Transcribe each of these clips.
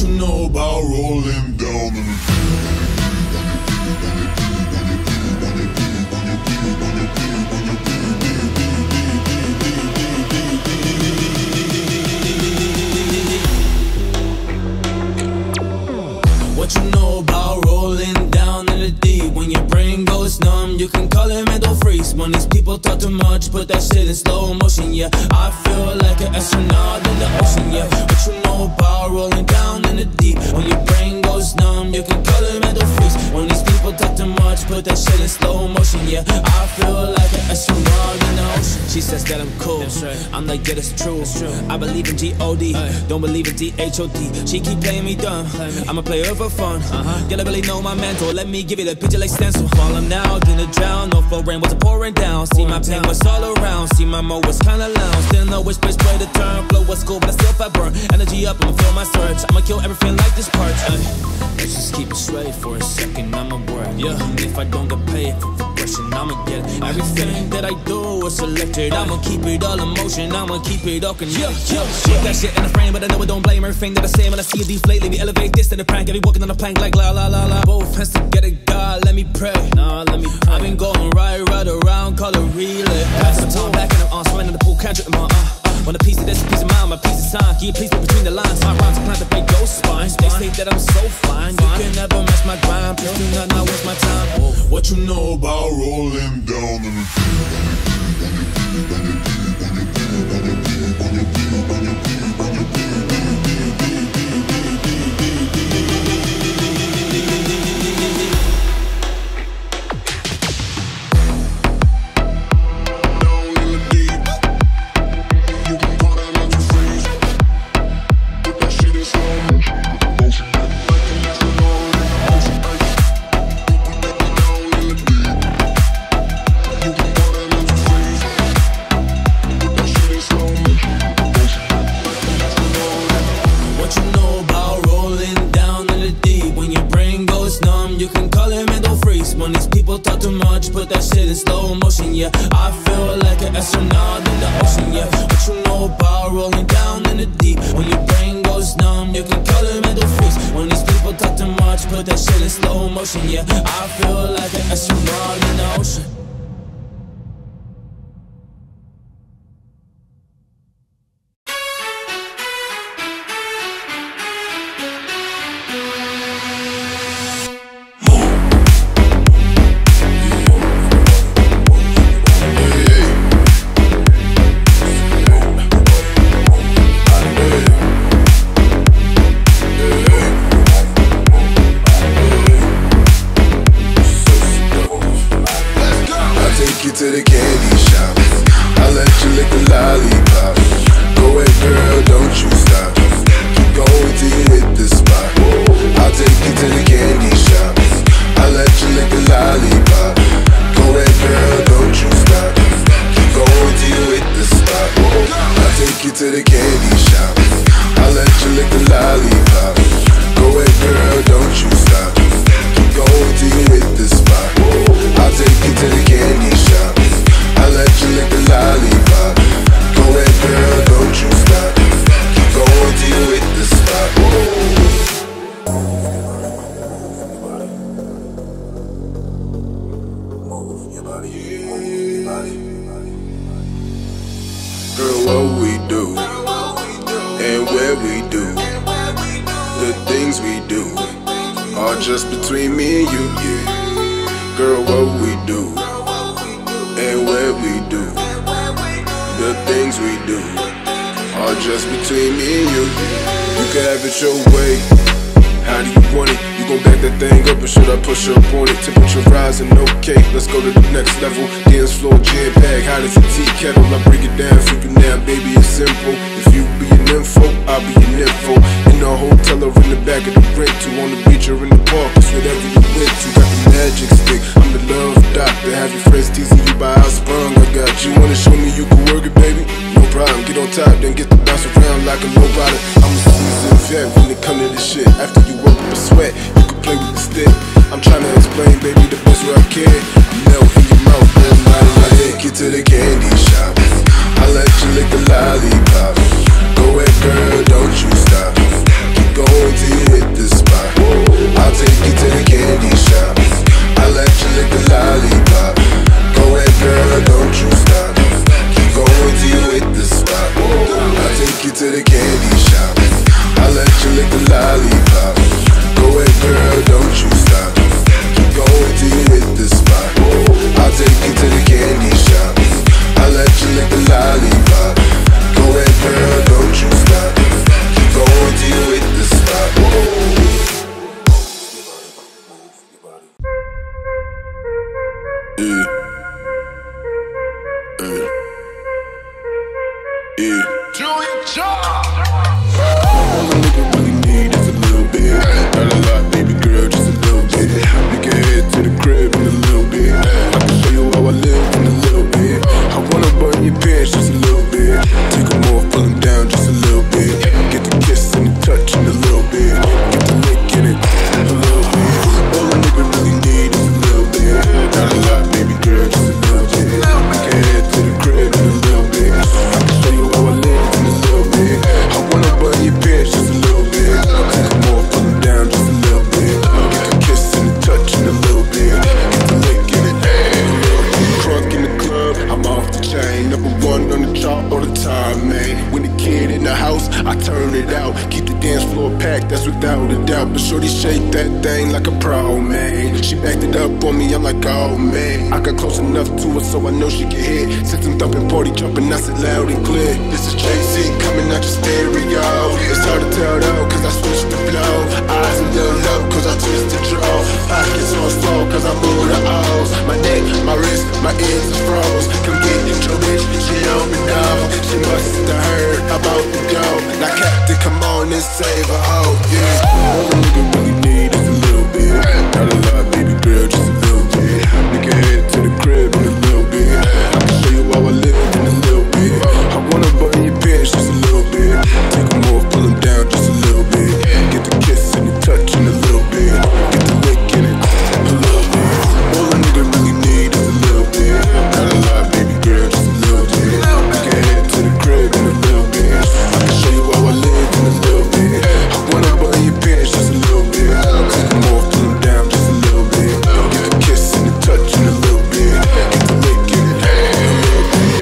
you know about rolling down in the What you know about rolling down in the deep? When your brain goes numb, you can call it mental freeze. When these people talk too much, put that shit in slow motion, yeah. I feel like an astronaut in the ocean, yeah. What you know about rolling down in the deep? When your brain goes numb, you can call it mental freeze. When these people talk too much, put that shit in slow motion, yeah. I feel like an astronaut in the ocean. She says that I'm cool, that's right. I'm like, yeah, that's true, that's true. I believe in G-O-D, don't believe in D-H-O-D. She keep playing me dumb, I'm a player for fun. You don't really know my mental, let me give you the picture like stencil. Falling out in the drown, no flow rain was pouring down. See my pain was all around, see my mode was kinda lounge. Didn't know which place play the turn, flow was cool but I still felt burn. Energy up, I'ma feel my surge, I'ma kill everything like this part. Let's just keep it straight for a second, I'ma work. Yeah, and if I don't get paid for progression, I'ma get everything that I do is selected. I'ma keep it all in motion, I'ma keep it all connected. Put that shit in the frame, but I know I don't blame everything that I say when I see it deflate. Let me elevate this to the prank, I be walking on a plank like la la la la. Both hands together, God, let me pray. Nah, let me pray. I've been going right around, call it relay. Pass the time back and I'm on, swinging the pool, can't drip in my want a piece of this, a piece of mine, my piece of time. Can you please put between the lines? My rhymes are to break your spine. They say that I'm so fine, you can never match my grind. Please do not know waste my time. What you know about rolling down in I feel like an astronaut in the ocean, yeah. What you know about rolling down in the deep? When your brain goes numb, you can call it mental freeze. When these people talk too much, put that shit in slow motion, yeah. I feel like an astronaut in the ocean. To the candy shop, I'll let you lick the lollipop. Go ahead, girl, don't you stop. Keep going till you hit the spot. I'll take you to the candy shop, I'll let you lick the lollipop. Go ahead, girl, don't you stop. Keep going till you hit the spot. I'll take you to the candy shop, I'll let you lick the lollipop. Go ahead, girl, don't you stop. Keep going till you hit the spot. I'll take you to the candy shop, I'll let you lick the lollipop. Go ahead, girl, don't you stop. Keep going till you hit the spot. Move your body, move your body. Girl, what we do and where we do, the things we do are just between me and you, yeah. Girl, what we do and where we do, the things we do are just between me and you. You can have it your way. How do you want it? You gon' back that thing up or should I push up on it? Temperature rising, okay, let's go to the next level. Dance floor, jam bag, hot as a tea kettle. I break it down for you now, baby, it's simple. If you be an info, I'll be an info. In the hotel or in the back of the rental, on the beach or in the park, it's whatever you went to. Got the magic stick, I'm the love doctor. Have your friends teasing you by how sprung I got you. Wanna show me you can work it, baby? No problem, get on top, then get to bounce around like a nobody. I'm a seasoned vet when it come to this shit. After you work up a sweat, you can play with the stick. I'm trying to explain, baby, the best way I can. Melt in your mouth, man, I take you to the candy shop, I'll let you lick the lollipop. Go ahead, girl, don't you stop. Keep going till you But shorty shake that thing like a pro, man. She backed it up on me, I'm like, oh man. I got close enough to her so I know she can hear. System thumping, party jumping, I said loud and clear. This is Jay-Z coming out your stereo. It's hard to tell though, cause I switched the flow. Eyes a little low, cause I twist the draw. Pockets on slow, cause I move the O's. My neck, my wrist, my ears is froze. Come get your bitch, she on me now. She must have heard about the dough. Now Captain, come on and save a hoe, yeah. All a nigga really need is a little bit. Not a lot, baby girl, just a little bit. We can head to the crib in a little bit. I can show you how I live in a little bit. I wanna button your pants just a little bit. Take them off, pull them down just a little bit. Get the kiss and the touch in a little bit. Get the lick in it a little bit. All a nigga really need is a little bit. Not a lot, baby girl, just a little bit. We can head to the crib in a little bit. I can show you how I live in a little bit. I wanna button your pants just a little bit. Take them off, pull them down just a little bit. Get the kiss and the touch in a little bit. Get the lick in it a little bit.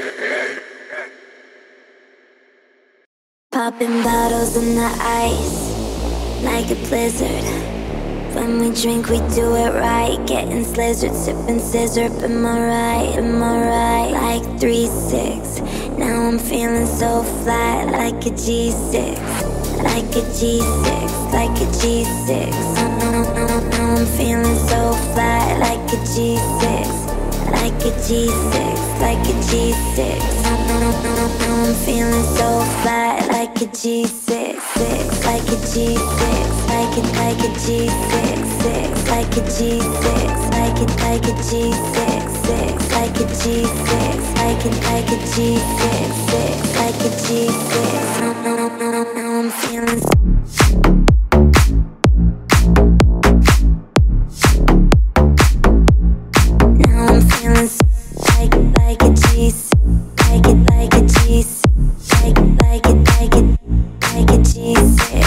Popping bottles in the ice, like a blizzard. When we drink, we do it right. Getting slizzard, sipping scissor. Am I right? Am I right? Like 3-6. Now I'm feeling so flat, like a G6. Like a G6, like a G6. Now I'm feeling so flat, like a G6. Like a G6, like a G6. Now I'm feeling so flat, like a G6, like a G6, like a G6, like a G6, like a G6, like a G6, like a G6, like a G6. Now I'm feeling. Like a G6, like a G6, like a G6, like a G6,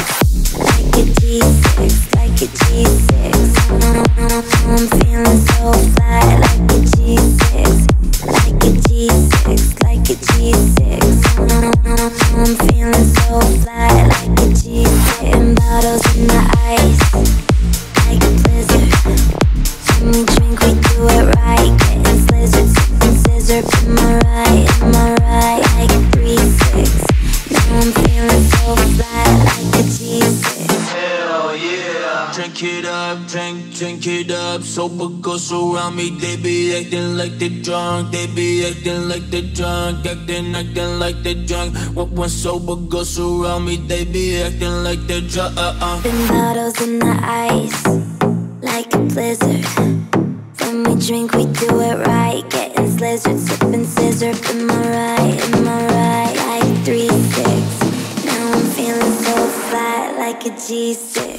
like a G6. I'm feeling so fly, like a G6, like a G6, like a G6. I'm feeling so fly, like a G6. And bottles in the ice, like a blizzard. When we drink, we do it right. Getting slizzard, sipping scissor. Am I right? Am I right? Like 3-6. Now I'm feeling so fly, like a G6. Hell yeah. Drink it up, drink it up. Sober girls around me, they be acting like they drunk. They be acting like they drunk, acting like they drunk. When sober girls around me, they be acting like they drunk. Been bottles in the ice, like a blizzard. When we drink, we do it right. Getting slizzard, sipping scissor. Am I right? Am I right? Like 3-6. Now I'm feeling so flat, like a G6.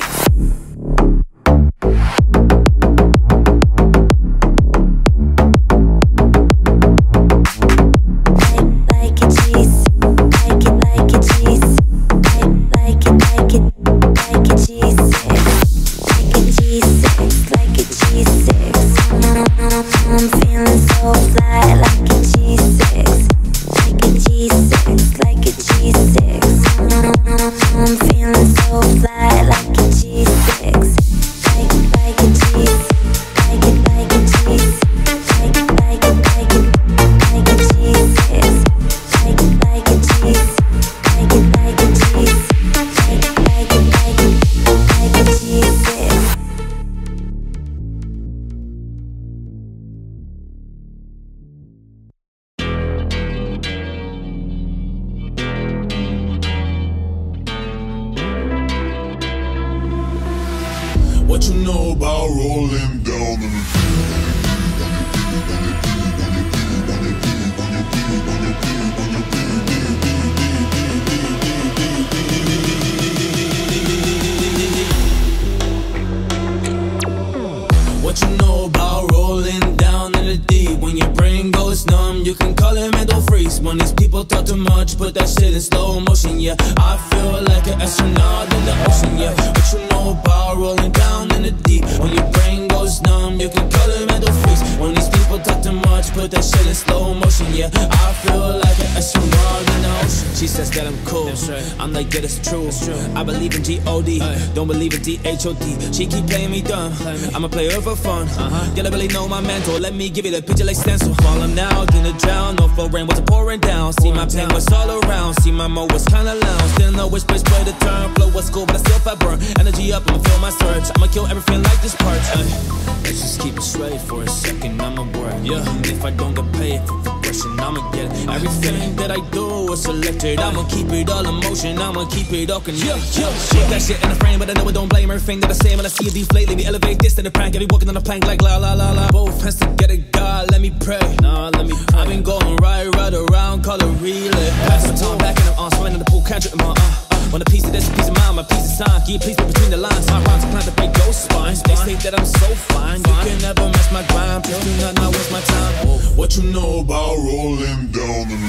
I'm feeling so fly, like a G6, like a G6, like a G6. I'm feeling so fly, like a G6, like a G6, like a G6, like a G6, like a G6, like a G6, like a G6. What you know about rolling down in What you know about rolling down in the deep? When your brain goes numb, you can call it mental freeze. When these people talk too much, put that shit in slow motion, yeah. I feel like an astronaut in the ocean, yeah. What you know about rolling down in the deep? When your brain goes numb, you can call it mental freeze. When these people talk too much, put that shit in slow motion. Yeah, I feel like an astronaut in the ocean. She says that I'm cool, I'm like, yeah, that's true. I believe in G-O-D, don't believe in D-H-O-D. She keep playing me dumb, I'ma play her for fun. Yeah, I really know my mental, let me give you the picture like stencil. Falling out in the drown, no flow rain was pouring down. See my pain was all around, see my mode was kinda lounge. Didn't know which place play the turn, flow was cool, but I still felt burn. Energy up, I'ma feel my surge, I'ma kill everything like this part. Let's just keep it straight for a second, I'ma work. Yeah, and if I don't get paid for progression, I'ma get everything that I do is selected. I'ma keep it all in motion, I'ma keep it all connected. Keep that shit in the frame, but I know I don't blame everything that I say. When I see it deflate, let me elevate this to the prank. I be walking on the plank like la la la la. Both hands together, God, let me pray. Nah, let me pray. I've been going right around, call it relay. Pass my time back and I'm on, swimming in the pool, can't drip in my want a piece of this, a piece of mine, my piece of sign. Can you please read between the lines? My rhymes are planned to break those spines. They say that I'm so fine, you can never match my grind. Please do not waste my time. What you know about rolling down in the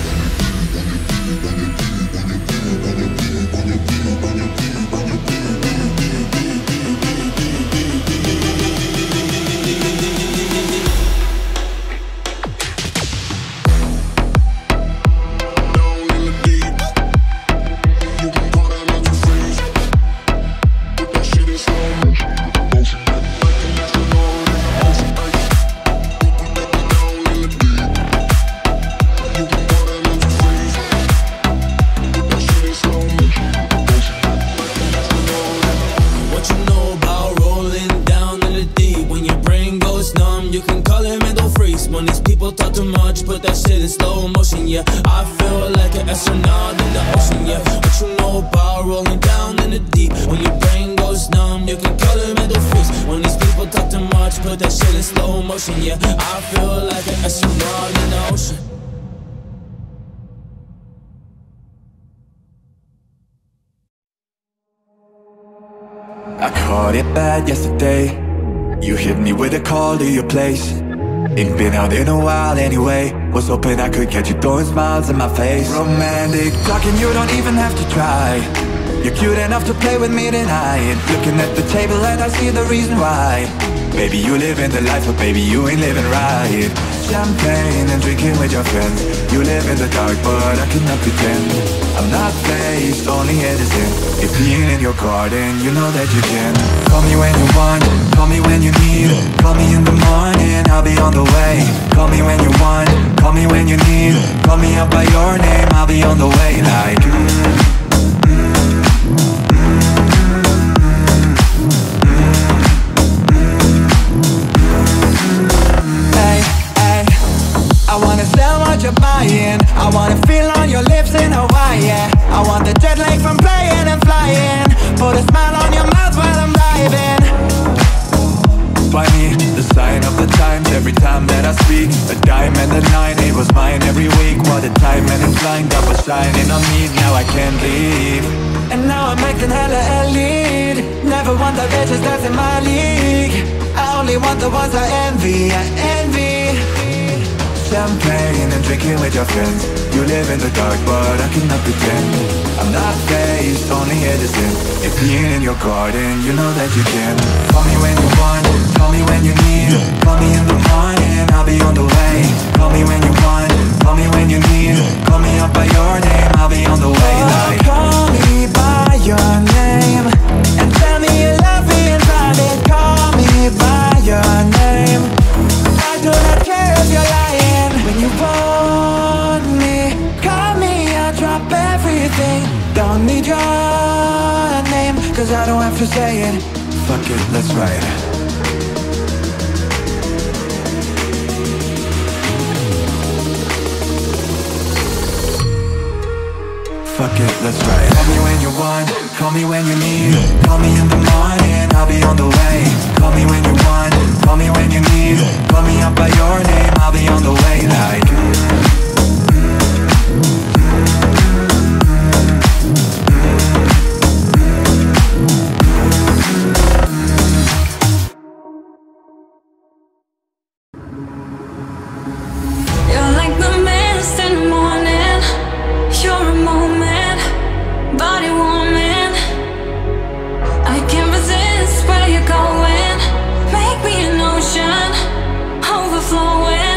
put that shit in slow motion, yeah. I feel like an astronaut in the ocean, yeah. What you know about rolling down in the deep? When your brain goes numb, you can call it mental freeze. When these people talk too much, put that shit in slow motion, yeah. I feel like an astronaut in the ocean. I caught it bad yesterday. You hit me with a call to your place. Ain't been out in a while anyway. Was hoping I could catch you throwing smiles in my face. Romantic talking, you don't even have to try. You're cute enough to play with me tonight. Looking at the table and I see the reason why. Baby, you living the life, but baby, you ain't living right. Champagne and drinking with your friends. You live in the dark, but I cannot pretend. I'm not faced, only innocent. If being in your garden, you know that you can. Call me when you want, call me when you need. Call me in the morning, I'll be on the way. Call me when you want, call me when you need. Call me up by your name, I'll be on the way. Like I wanna sell what you're buying. I wanna feel on your lips in Hawaii, yeah. I want the jet lag from playing and flying. Put a smile on your mouth while I'm diving. By me, the sign of the times every time that I speak. A dime and a nine, it was mine every week. What a time and it's blind, that was shining on me. Now I can't leave. And now I'm acting hella elite. Never want the bitches that's in my league. I only want the ones I envy, I envy. Champagne and drinking with your friends. You live in the dark, but I cannot pretend. I'm not faced, only innocent. If being in your garden, you know that you can. Call me when you want, call me when you need. Call me in the morning, I'll be on the way. Call me when you want, call me when you need. Call me up by your name, I'll be on the way. Like, call me by your name and tell me you love me in private. Call me by your name. I do not care if you're lying. When you want me, call me, I'll drop everything. Don't need your name, cause I don't have to say it. Fuck it, let's ride. Fuck it, let's ride. Call me when you want, call me when you need. Call me in the morning, I'll be on the way. Call me when you want, call me when you need. Call me up by your name, I'll be on the way. Like you're like the mist in the morning. You're a moment, body warming. I can't resist where you're going. Make me an ocean, overflowing.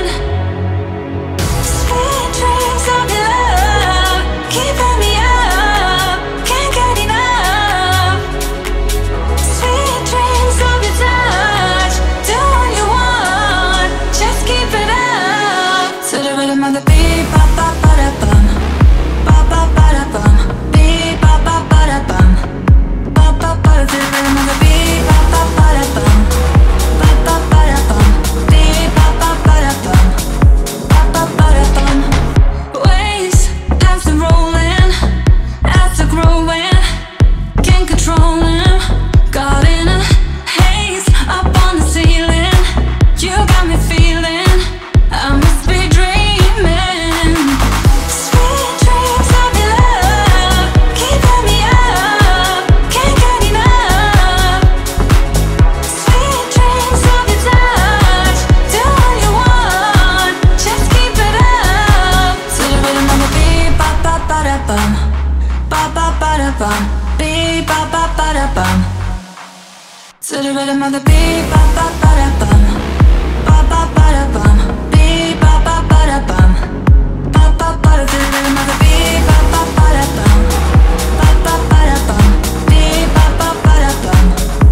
rhythm of the beat, ba ba ba da bum, ba ba ba da bum, beat, ba ba ba da bum, ba ba ba da to the rhythm of the beat, ba ba ba da bum, ba ba ba da bum, beat, ba ba ba da bum.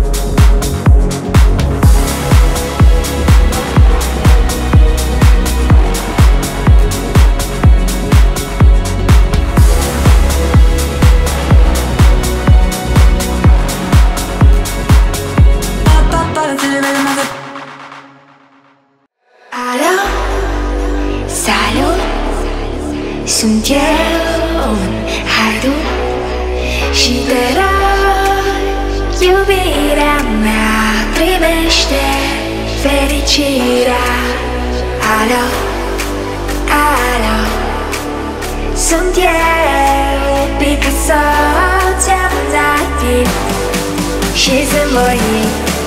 숨겨온 하루 시대로 유일한 나 triste felicità Alo, alo 손뒤에 Picasso 잠자기 씻은 모임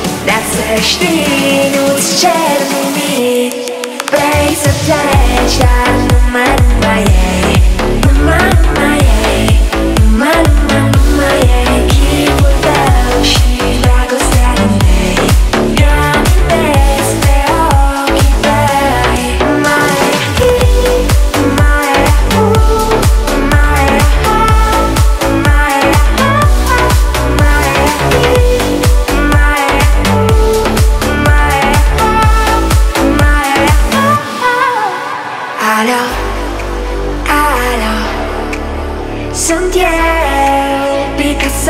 낯설지 눈치 채르니 Face of flesh, numan maye, numan maye, numan maye. Keep without she like a Saturday. You're the best, they all keep by my heat, my ooh, my heart, my heart, my heat, my ooh, my heart, my Alo, alo 손 뒤에 Picasso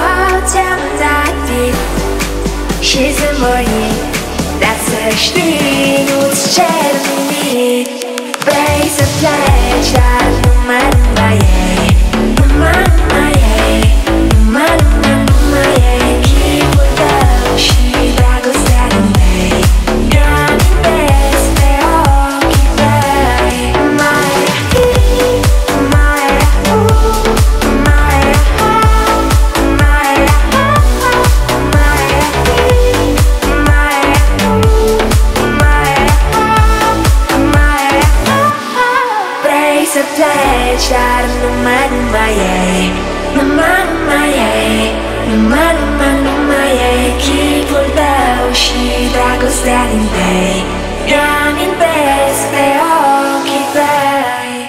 잠자기 씻은 모임 낯설지 눈치 채르니 Face of flesh 눈만 마예 눈만 마예 눈만 마예 Keep without she like a Saturday You're the best they all keep by my heat my ooh my heart my heart my heat my ooh my heart my heart Brace of flesh 눈만 마예 눈만 마예 눈만 마예 Keep without she like a Saturday Young and best they all keep by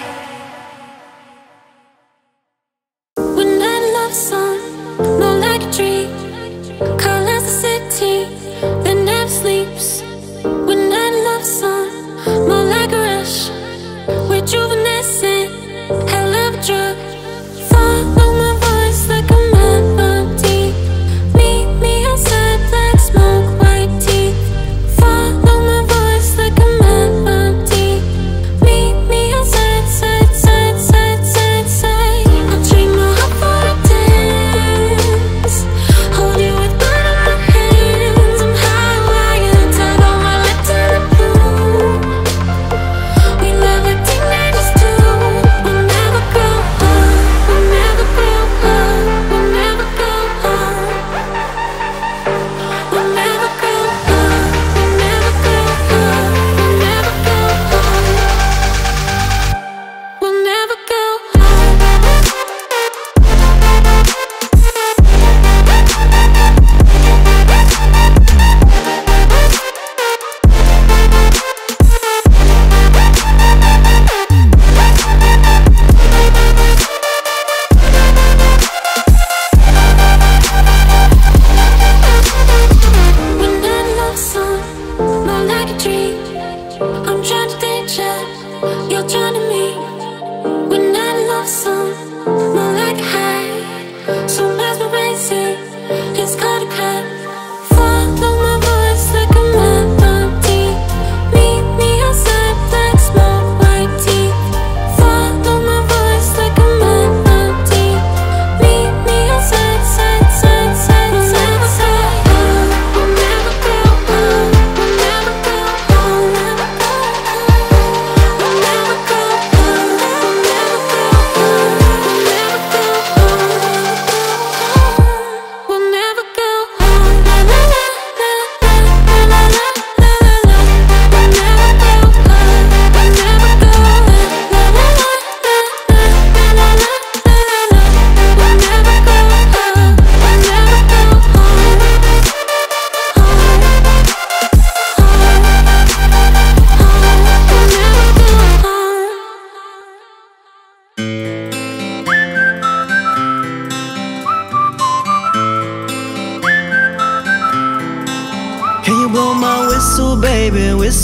One night love song, more like a dream. Colors the city that never sleeps. One night love song, more like a rush. Rejuvenescent, hell of a drug. Follow my voice like a melody. Meet me outside, black smoke, white teeth. Follow my voice like a melody.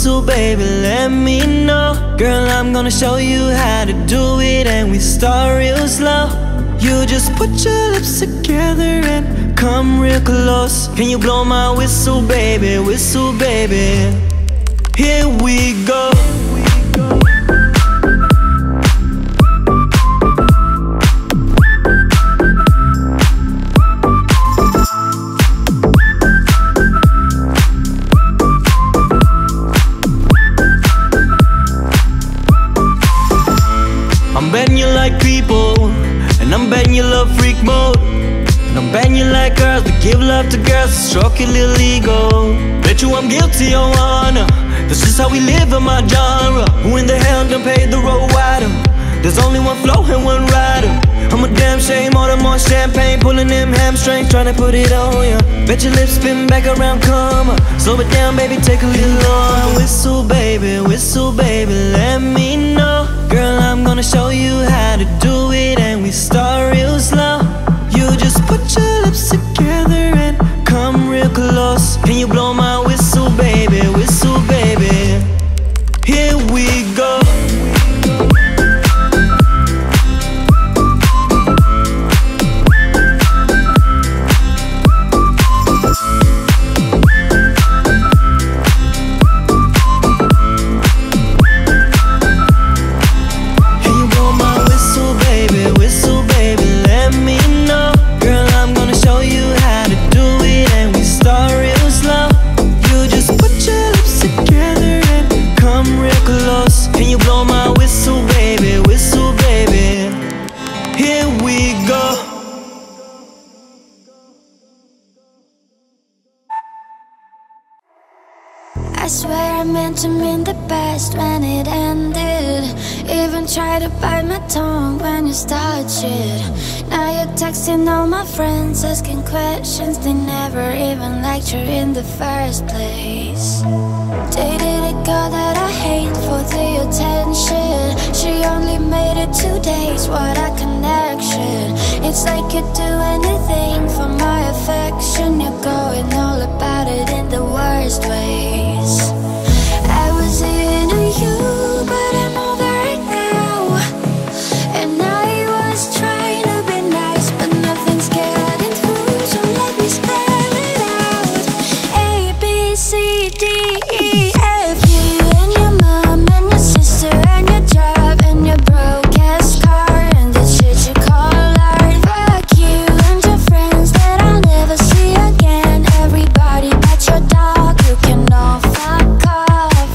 whistle, baby, let me know. Girl, I'm gonna show you how to do it, and we start real slow. You just put your lips together and come real close. Can you blow my whistle, baby, whistle, baby? Here we go. I'm betting you like people, and I'm betting you love freak mode. And I'm betting you like girls that give love to girls to stroke your little ego. Bet you I'm guilty, your honor. This is how we live in my genre. Who in the hell done paved the road wider? There's only one flow and one rider. I'm a damn shame, order more champagne, pulling them hamstrings, trying to put it on ya. Bet your lips spin back around, come on. Slow it down, baby, take a little on. Whistle, baby, let me know. Girl, I'm gonna show you how to do it, and we start real slow. You just put your lips together and come real close. Can you blow my whistle, baby, whistle, baby? Here we go. I swear I meant to mean the best when it ended. Even tried to bite my tongue when you started shit. Now you're texting all my friends, asking questions. They never even liked you in the first place. Dated a girl that I hate for the attention. She only made it 2 days, what a connection. It's like you'd do anything for my affection. You're going all about it in the worst ways. I was into you, but I'm over it now. And I was trying to be nice, but nothing's getting through, so let me spell it out. A, B, C, D, E, F. You and your mom and your sister and your job and your broke ass car and the shit you call art. Fuck you and your friends that I'll never see again. Everybody but your dog, you can all fuck off.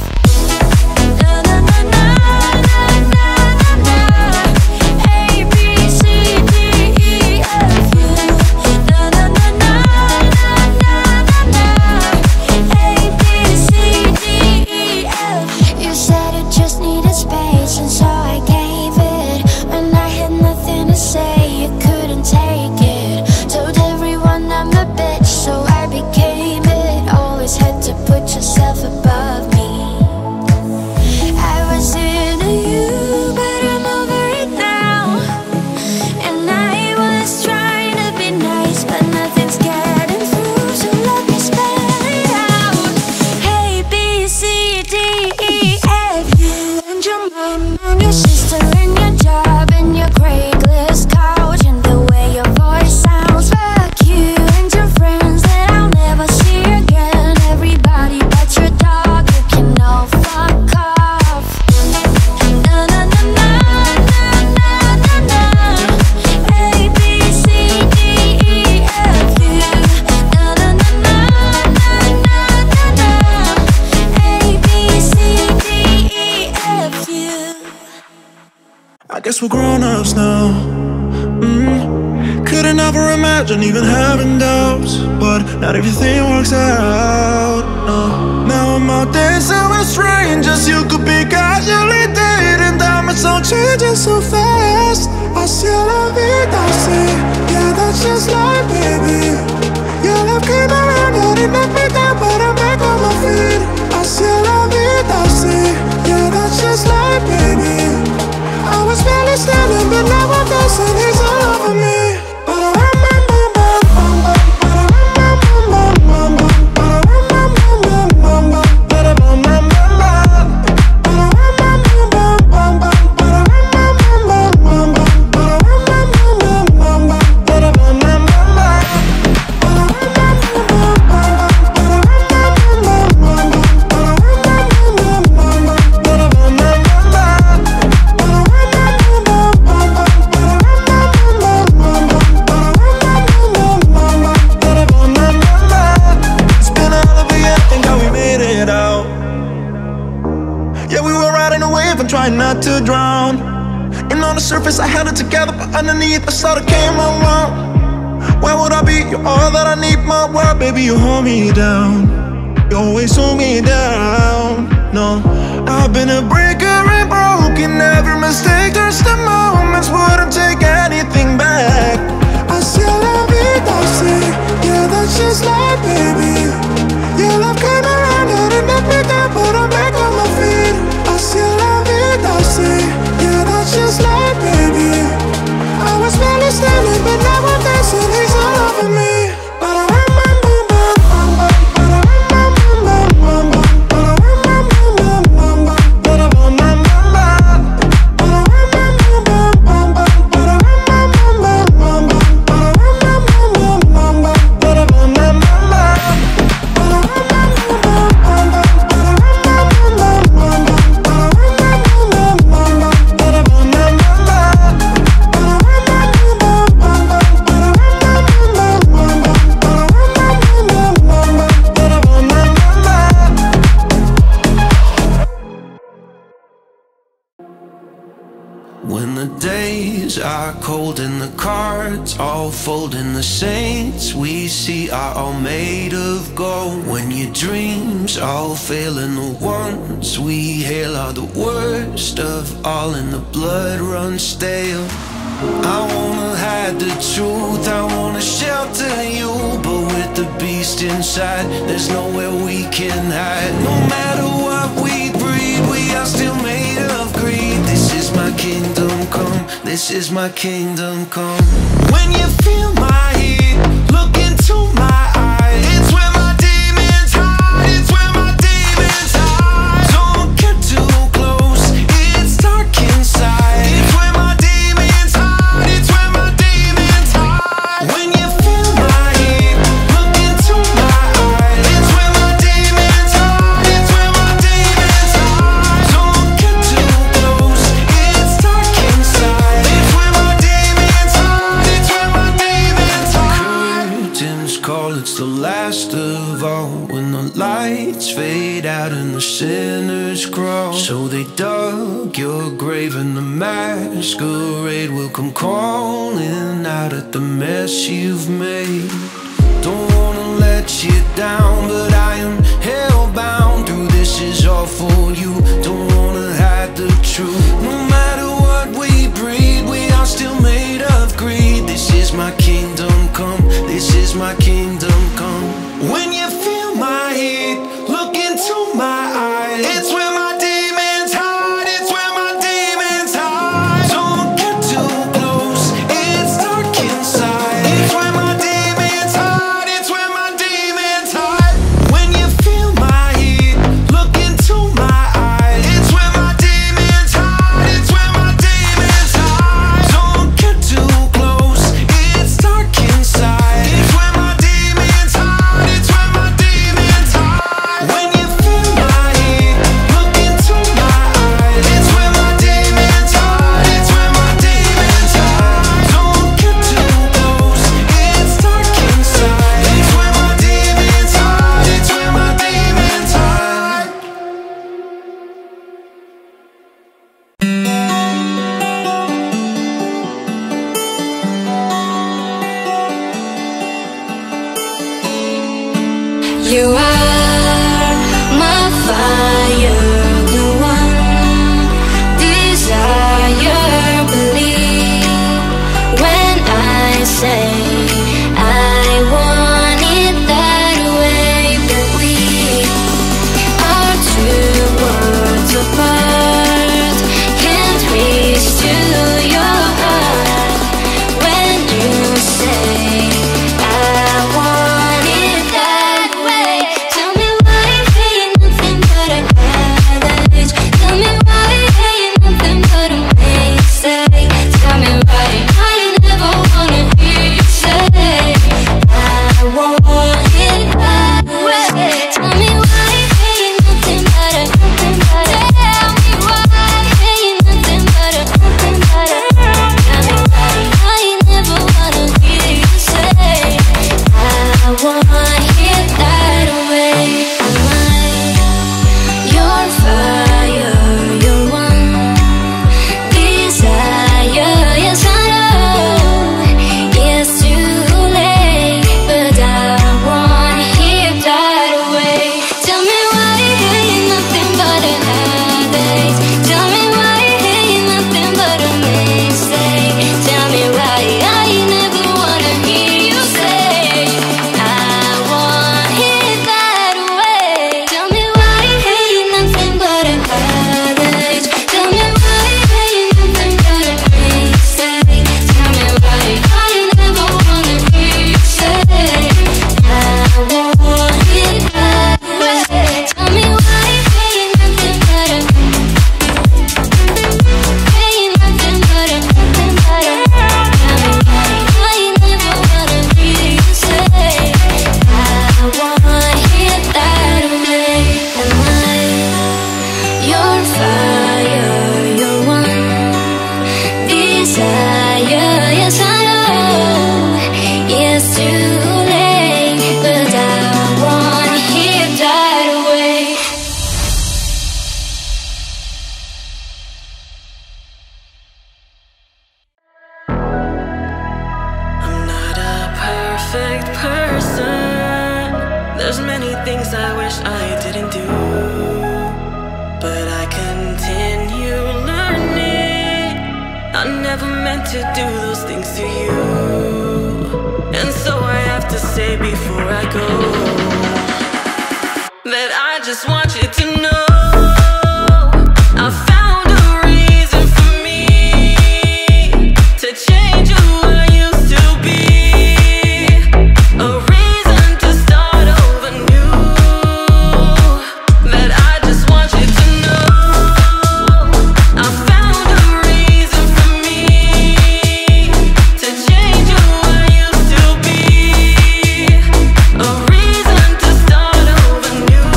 Na na na na na na na na. A, B, C, D, E, F. You. Na na na na na na na na. A, B, C, D, E, F. You said it just needed space, and so I gave it. When I had nothing to say, you couldn't take it. Told everyone I'm a bitch, so I became it. Always had to put yourself above me. I was into you, but I'm over it now. And I was trying to be nice, but nothing's getting through, so let me spell it out. A, B, C, D, E, F. You and your mom and your sister and your job and your Craigslist couch and the way your voice sounds. Fuck you and your friends that I'll never see again. Everybody but your dog, you can all fuck off. Na na na na na na na na. A, B, C, D, E, F. You. Na na na na na na na na. A, B, C, D, E, F. You. I guess we're grown-ups now. Couldn't ever imagine even having doubts, but not everything works out, no. Now I'm out dancing with strangers. You could be casually dating them, it's all changing so fast. I see la vida, see. Yeah, that's just life, baby. Your love came around and it knocked me down, but I'm back on my feet. I see la vida, see. Yeah, that's just life, baby. I was barely standing, but now I'm dancing, he's all over me. riding a wave and trying not to drown. And on the surface I held it together, but underneath I sort of came around. Where would I be? You're all that I need, my world, baby, you hold me down. You always hold me down. No, I've been a breaker and broken. Every mistake turns to moments, wouldn't take anything back. I still love it, I say, yeah, that's just life, baby. Your love came around, had enough me down, but I'm back on my feet. I still love it, I say, yeah, that's just life, baby. I was barely standing, but now I'm dancing, he's all over me. When the days are cold and the cards all fold and the saints we see are all made of gold, when your dreams all fail and the ones we hail are the worst of all and the blood runs stale, I wanna hide the truth, I wanna shelter you, but with the beast inside, there's nowhere we can hide. No matter what we breed, we are still made of greed. This is my kingdom come, this is my kingdom come. When you feel my heat, look into my eyes, it's where my demons hide, it's where my demons hide. Don't get too close, it's dark inside, it's where my demons hide, it's where my demons hide. When you feel my heat, look into my eyes, it's where my demons hide, it's where my demons hide. Don't get too close, it's dark inside, it's where my demons hide, it's where my demons hide. Curtains call, it's the last of all, when the lights fade out and the sinners crawl. So they dug your grave and the masquerade will come crawling out at the mess you've made. Don't wanna let you down, but I am hellbound through this is all for you. Don't wanna hide the truth. No matter what we breed, we are still made of greed. This is my kingdom come, this is my kingdom come. When you feel my heat, look into my eyes, it's where my demons hide, it's where my demons hide. Don't get too close, it's dark inside, it's where my demons hide, it's where my demons hide. When you feel my heat, look into my eyes. meant to do those things to you. And so I have to say before I go that I just want you to know I found a reason for me to change who I used to be. A reason to start over new. That I just want you to know I found a reason for me to change who I used to be. A reason to start over new.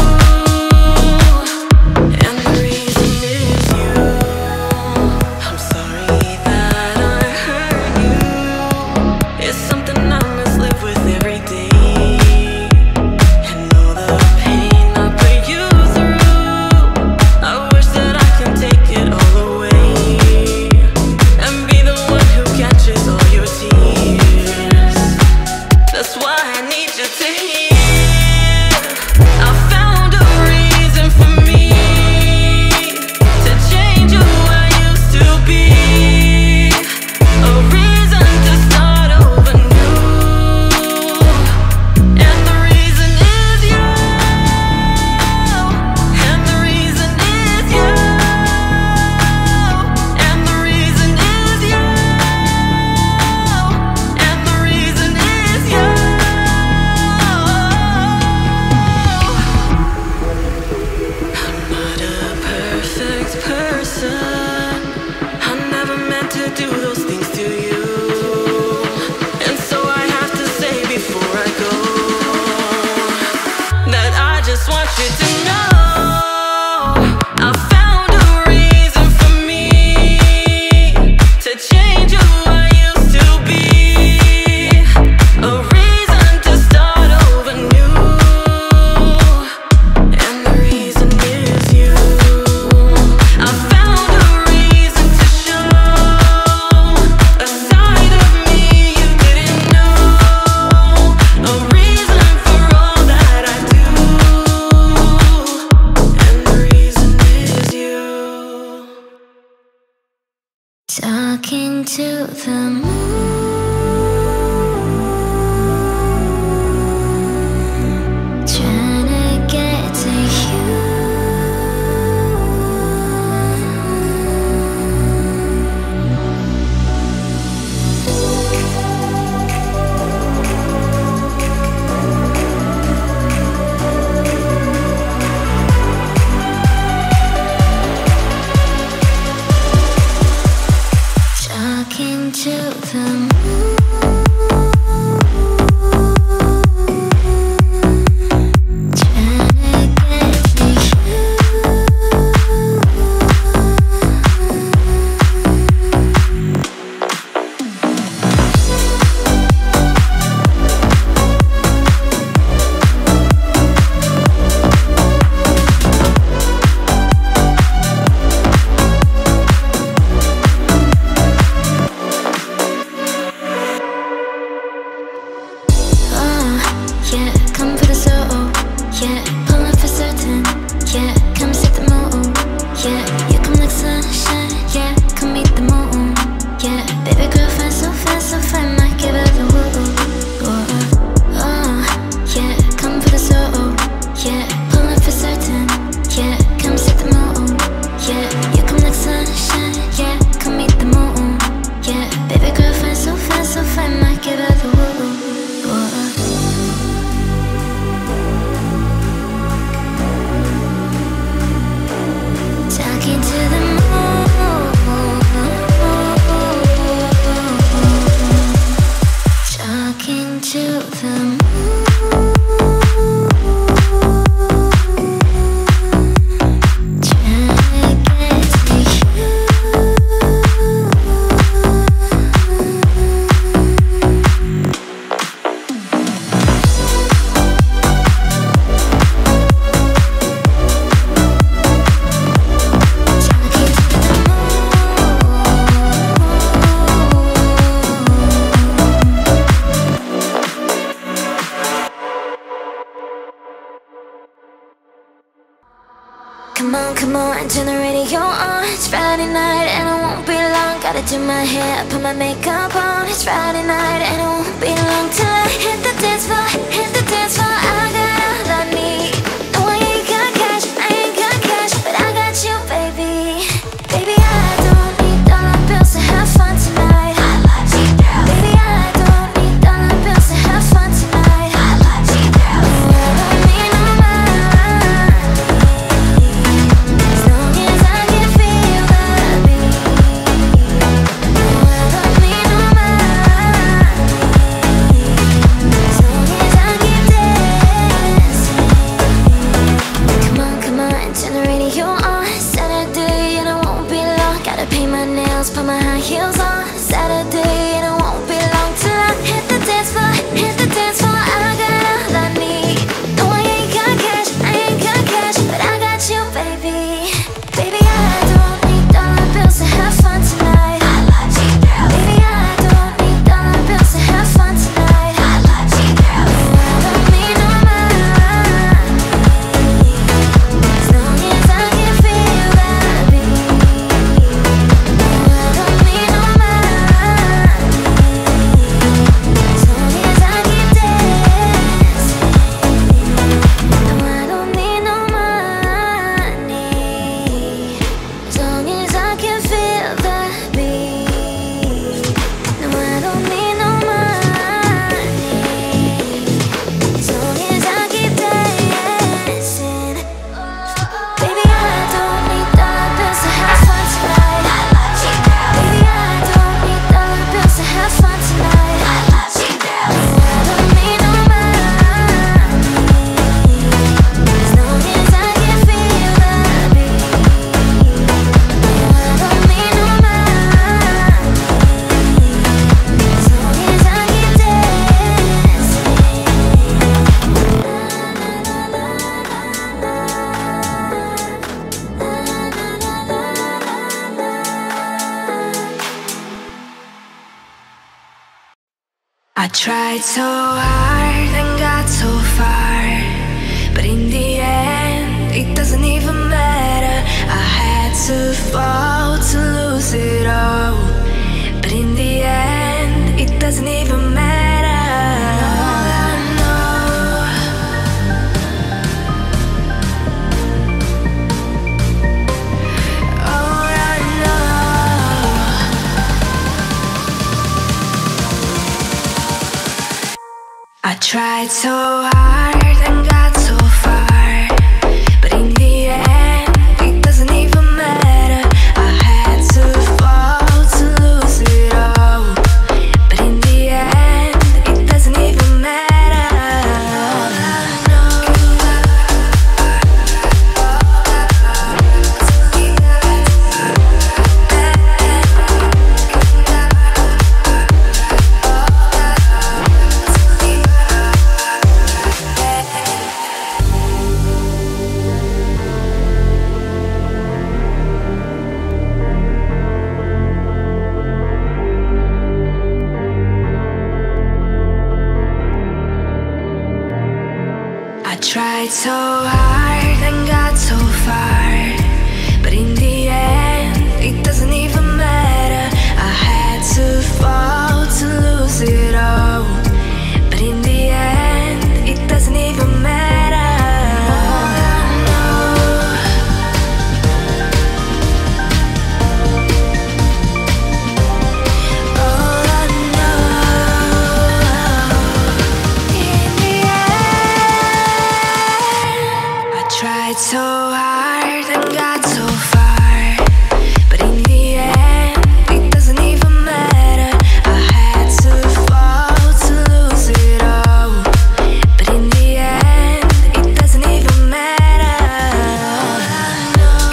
And the reason is you. I'm sorry that I hurt you. It's something I must live with every day. And all the pain I put you through, I wish that I can take it all away and be the one who catches all your tears. That's why I need you to hear I found a reason for me to change who I used to be. A reason to start over new. And the reason is you. And the reason is you. And the reason is you. And the reason is you. I'm not a perfect person. I never meant to do those things to you. And so I have to say before I go that I just want you to know I found a reason for me to change who I used to be. A reason to start over new. And the reason is you. I found a reason to show a side of me you didn't know. A reason for all that I do. And the reason is you. Talking to the moon, trying to get to you. Talking to the moon, trying to get to you. Yeah, come for the soul. Yeah, pulling for certain. Yeah, come set the mood. Yeah, you come like sunshine. Yeah, come meet the moon. Yeah, baby girl, fine, so fine, might give her the woo. Yeah, come for the soul. Yeah, pulling for certain. Yeah, come set the mood. Yeah, you come like sunshine. Yeah, come meet the moon. Yeah, baby girl, fine, so fine, might give her the woo. Talking to the moon, talking to the moon, trying to get to you. Come on, and turn the radio on. It's Friday night and it won't be long. Gotta do my hair, put my makeup on. It's Friday night and it won't be long till I hit the dance floor, hit the dance floor. I got all I need. No, I ain't got cash, I ain't got cash, but I got you, baby. Baby, I don't need dollar bills to have fun tonight. I love you, girl. Baby, I don't need dollar bills to have fun tonight. I love you, girl. No, I don't need no money, as long as I can feel the beat. No, I don't need no money, as long as I keep dancing. Come on, and turn the radio on. Saturday and it won't be long. Gotta paint my nails, put my high heels on. Saturday and it won't be long till I hit the dance floor, hit the dance floor. I got all I need. No, I ain't got cash, I ain't got cash, but I got you, baby. Baby, I don't need dollar bills to have fun tonight. I love you, girl. Baby, I don't need dollar bills to have fun tonight. I love you, girl. No, I don't need no money, as long as I can feel the beat. No, I don't need no money, as long as I keep dancing. No, I don't need no money, as long as I can feel the beat. No, I don't need no money, as long as I keep dancing. Baby, I don't need dollar bills to have fun tonight. I love you, girl. Baby, I don't need dollar bills to have fun tonight. I love you, girl. No, I don't need no money, as long as I can feel the beat. No, I don't need no money, as long as I keep dancing. I tried so hard and got so far, but in the end, it doesn't even matter. I had to fall to lose it all, but in the end, it doesn't even matter. All I know, all I know. I tried so hard and got so far, but in the end, it doesn't even matter. I had to fall to lose it all, but in the end, it doesn't even matter. All I know, I tried so hard and got so far, but in the end, it doesn't even matter. I had to fall to lose it all, but in the end, it doesn't even matter. All I know, all I know, in the end, I tried so hard and got so far, but in the end, it doesn't even matter. I had to fall to lose it all, but in the end, it doesn't even matter. All I know,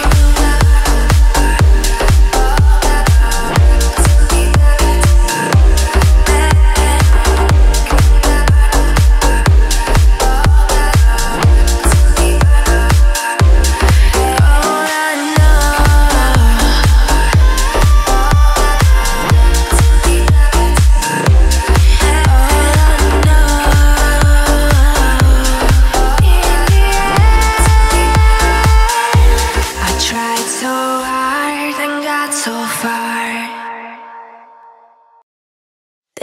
I tried so hard and got so far,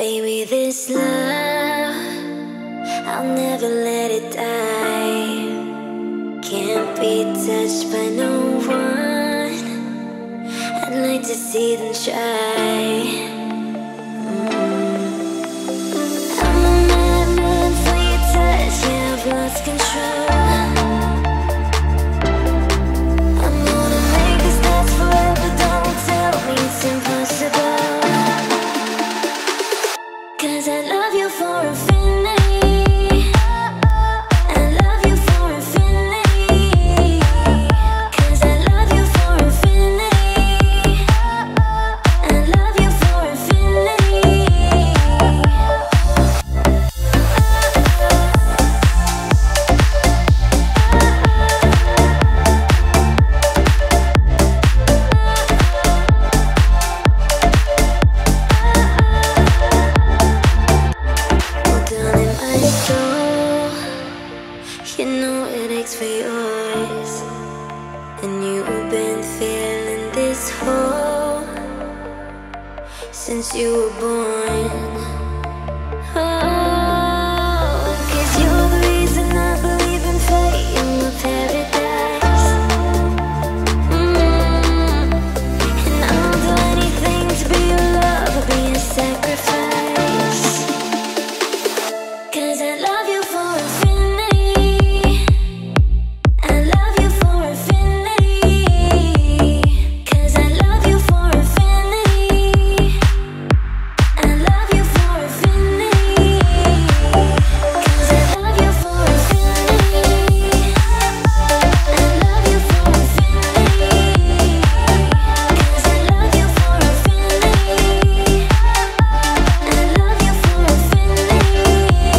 Baby, this love, I'll never let it die. Can't be touched by no one. I'd like to see them try. I'm a madman for your touch, yeah, I've lost control. I'm gonna make this last forever, don't tell me it's impossible. 'Cause I love you for infinity. I love you for infinity. 'Cause I love you for infinity. I love you for infinity. Down in my soul, you know it aches for yours. And you've been feeling this hole since you were born. Oh, 'cause you're the reason I believe in fate and the paradise. And I'll do anything to be your love or be a sacrifice. 'Cause I love you for infinity. I love you for infinity. 'Cause I love you for infinity. I love you for infinity. 'Cause I love you for infinity. I love you for infinity. 'Cause I love you for infinity. I love you for infinity.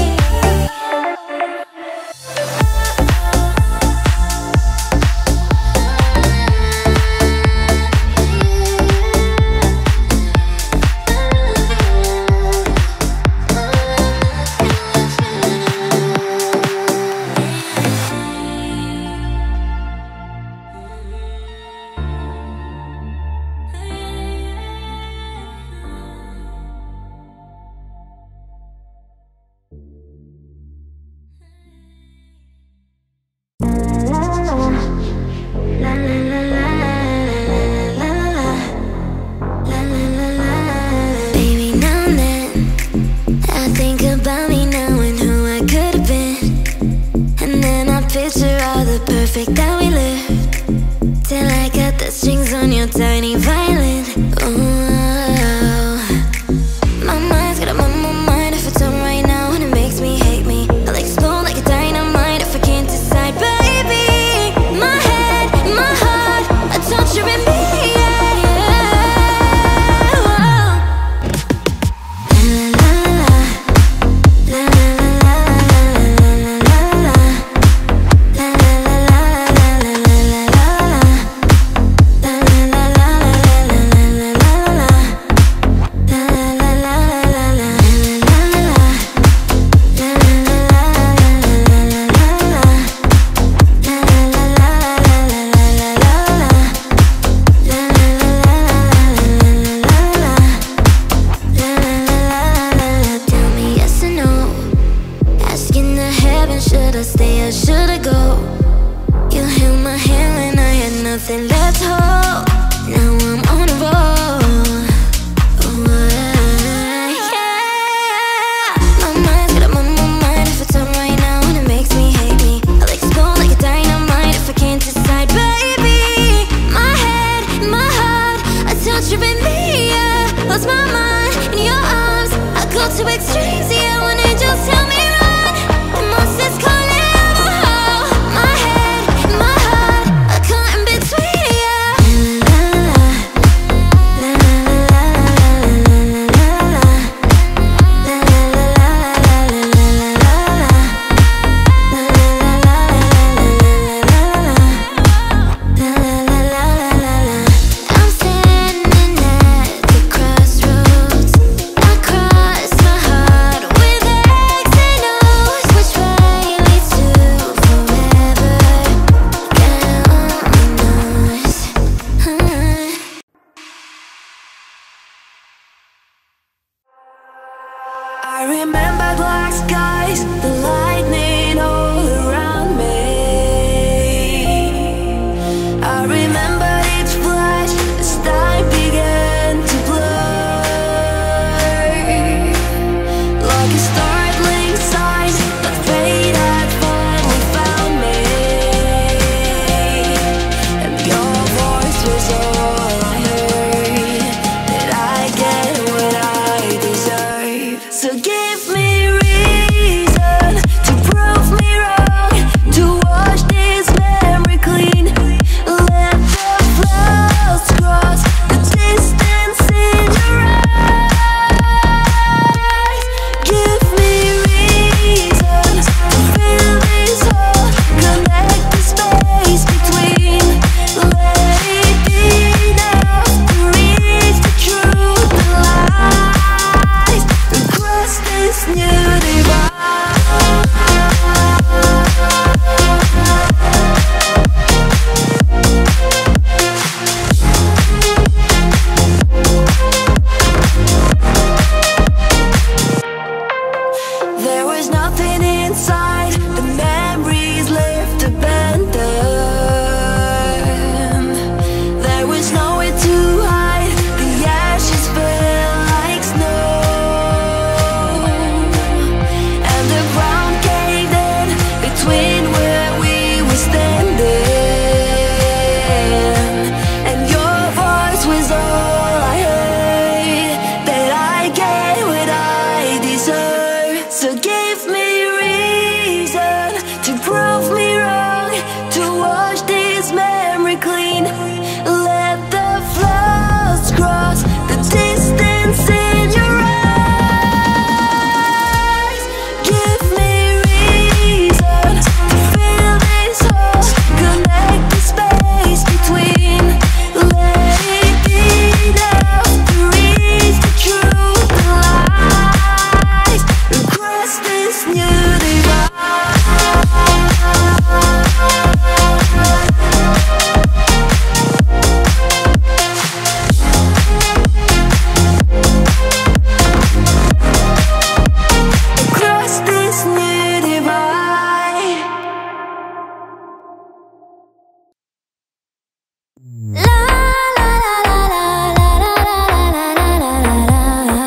Baby, now and then I think about me now and who I could have been. And then I picture all the perfect that we lived, till I got the strings on your tiny violin. Oh, my mind's got a mind if it's on right now and it makes me hate me. I'll explode like a dynamite if I can't decide. Baby, my head, my heart, a torture in me, yeah, yeah. La la la la la la la la la la la la Tell me yes or no, asking the heaven, should I stay or should I go? You held my hand when I had nothing left to hold. Now I'm on a roll. Oh, yeah. My mind's got a mind if it's on right now and it makes me hate me. I'll explode like a dynamite if I can't decide. Baby, my head, my heart, a torture in me, yeah. Lost my mind in your arms. I go to extremes, yeah. When angels tell me run, and monsters calling out, oh. My head, my heart, a caught in between, yeah. La la la la la la la la I'm standing at the crossroads. I cross my heart with X and I remember black skies, the lightning all around me. I remember each flash as time began to blur, like a startling sign that fate had finally found me. And your voice was all I heard. Did I get what I deserve? So give me reason to prove me wrong, to wash this memory clean. Let the clouds cross the distance in your eyes. Give me reason to fill this hole, connect the space between. Let it be enough to reach the truth and lies across this new divide. There was nothing inside, the memories left abandoned. There was nowhere to hide, the ashes fell like snow, and the ground caved in between where we were standing. And your voice was all I heard. That I get what I deserve. So give me reason to prove me wrong, to wash this memory clean. Let the floods cross the distance in your eyes. Give me reason to fill this hole, connect the space between. Let it be enough to reach the truth and lies across this new divide. Across this new divide. La la la la la la la la la la.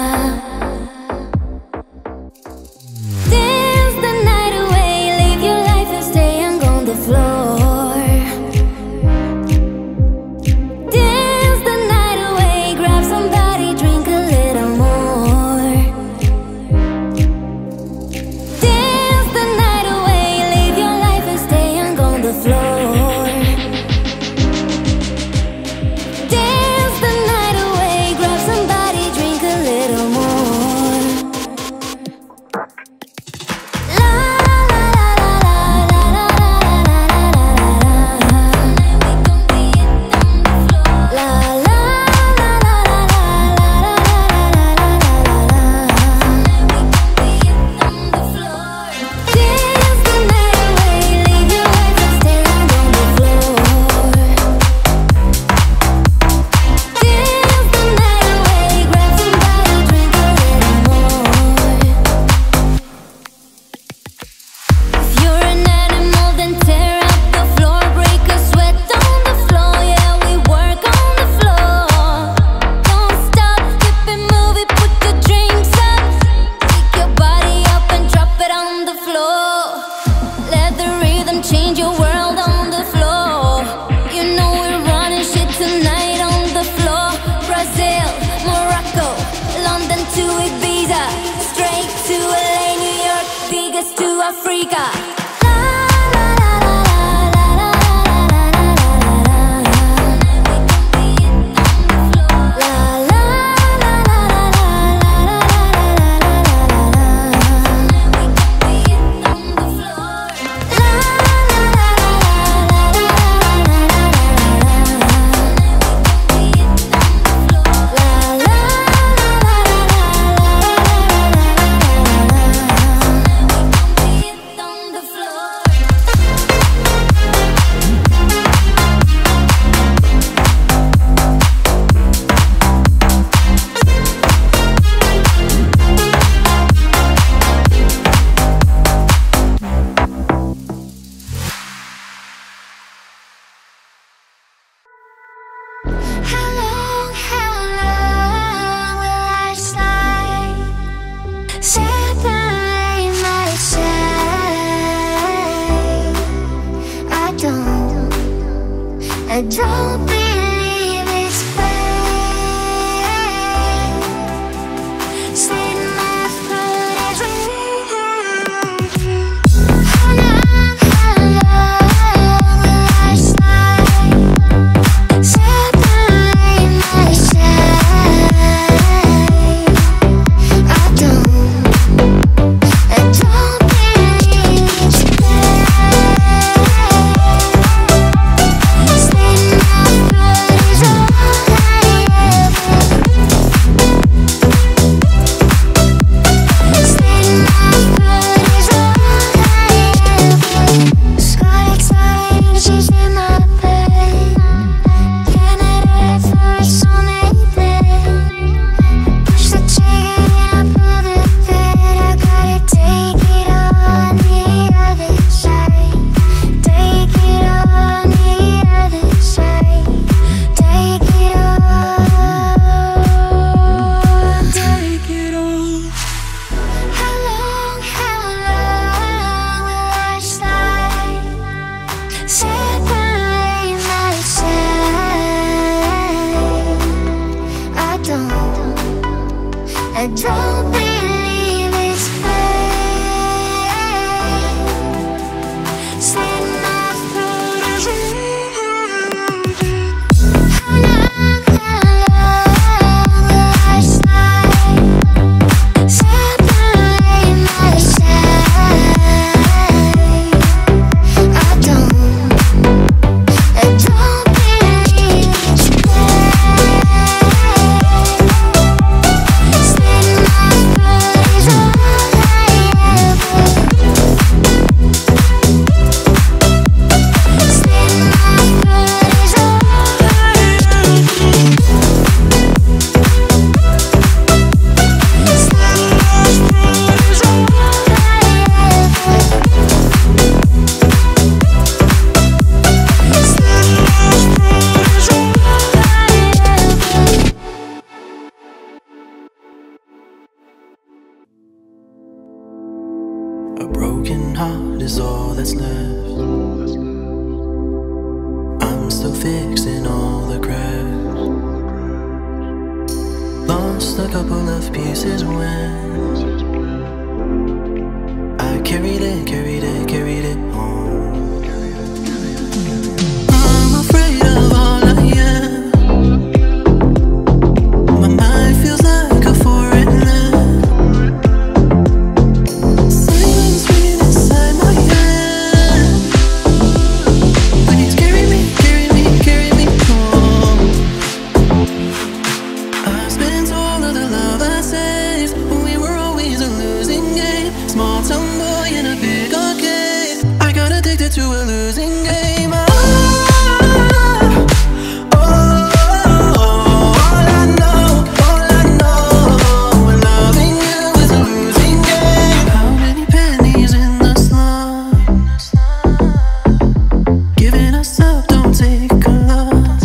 Dance the night away, live your life and stay hung on the floor. Dance the night away, grab somebody, drink a little more. Dance the night away, live your life and stay hung on the floor. Dance the night away, grab somebody, drink a little more. La la la la la la la la la la. La la la la la la Dance the night away, live your life and stay on the floor. Dance the night away, grab somebody, drink a little more. If you're an animal, then tear up the floor, break a sweat on the floor. Yeah, we work on the floor. Don't stop, keep it moving, put your dreams up. Pick your body up and drop it on the floor. Let the rhythm change your world on the floor. You know we're running shit tonight on the floor. Brazil, Morocco, London to Ibiza, straight to LA, New York, Vegas to Africa. La la la la la la la la la la. La la la la la la la la la la la. I don't believe it's fake. Slit my throat as how long will I slide? Separate myself. I don't believe it's I don't believe it's fake. Slit my throat as how long will I slide? Separate myself. I don't believe it's A broken heart is all that's left. I'm still fixing all the cracks. Lost a couple of pieces when I carried it home. I'm afraid of all I am. My mind feels like a foreign land. To a losing game. All I know, loving you is a losing game. How many pennies in the slot? Giving us up don't take a lot.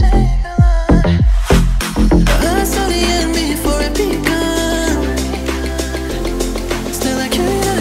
I saw the end before it begun. Still I carry on.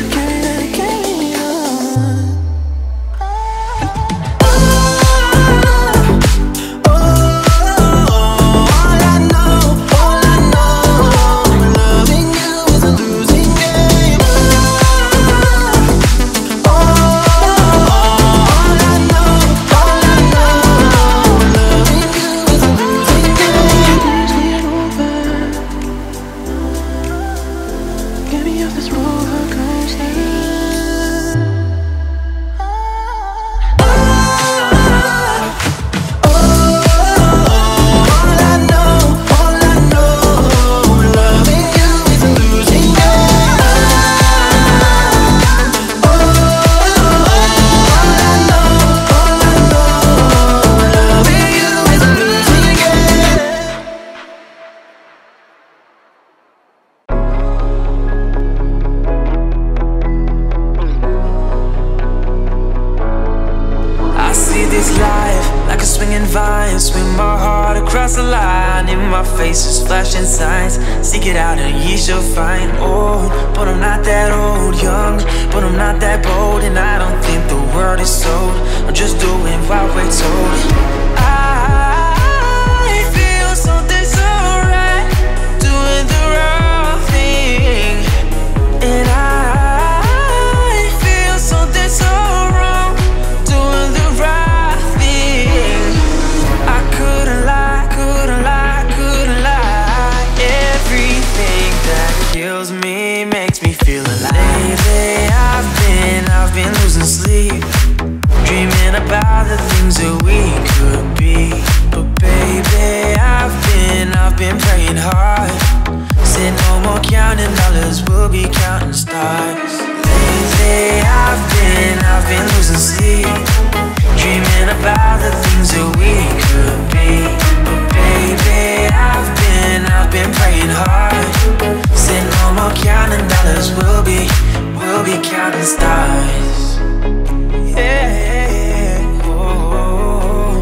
Swing my heart across the line. In my face is flashing signs. Seek it out and ye shall find. Old, but I'm not that old. Young, but I'm not that bold. And I don't think the world is sold. I'm just doing what we're told. feel something so right, doing the wrong thing. And I feel something so wrong, doing the right thing. I couldn't lie, couldn't lie, couldn't lie. Everything that kills me makes me feel alive. Lately I've been losing sleep, dreaming about the things that we could be. But baby, I've been praying hard. Said no more counting dollars, we'll be counting stars. Lately I've been losing sleep, dreaming about the things that we could be. But baby, I've been praying hard. Said no more counting dollars, we'll be counting stars. Yeah, oh.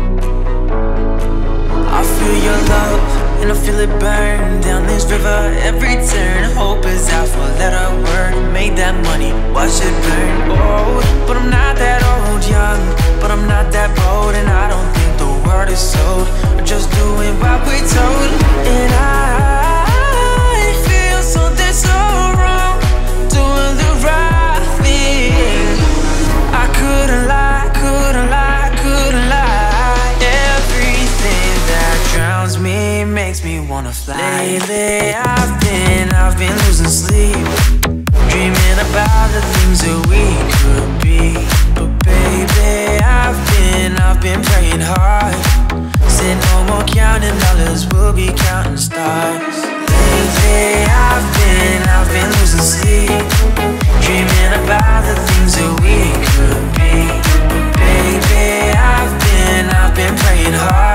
I feel your love and I feel it burn down this river. Every turn, hope is out for a letter word. Made that money, watch it burn. Oh, but I'm not that old, young, but I'm not that bold, and I don't think the word is sold. We're just doing what we told, and I feel something so wrong, doing the right thing. I couldn't lie, couldn't lie, couldn't lie. Everything that drowns me makes me wanna fly. Lately I've been losing sleep, dreaming about the things that we could be. But baby, I've been praying hard. Said no more counting dollars, we'll be counting stars. Lately I've been losing sleep, dreaming about the things that we could be. But baby, I've been praying hard.